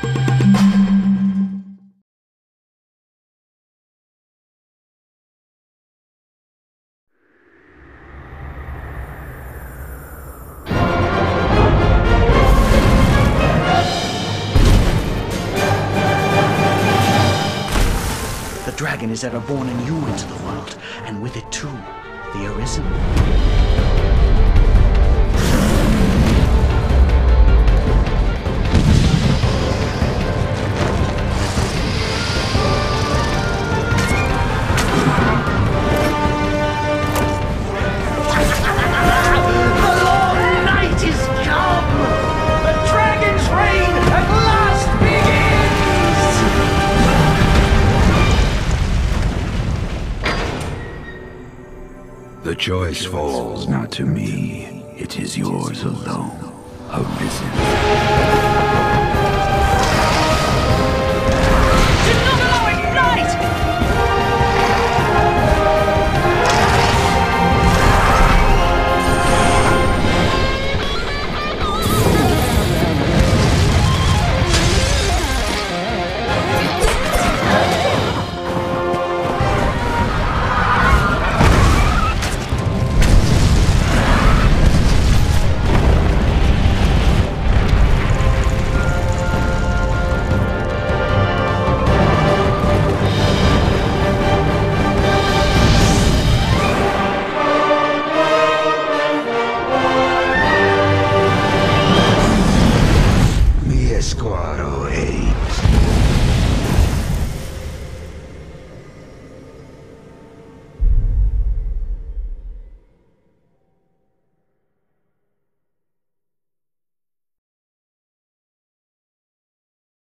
The dragon is ever born anew into the world, and with it too, the Arisen. The choice falls not to me. It is yours alone, Arisen. Do not allow it, Knight! Squadro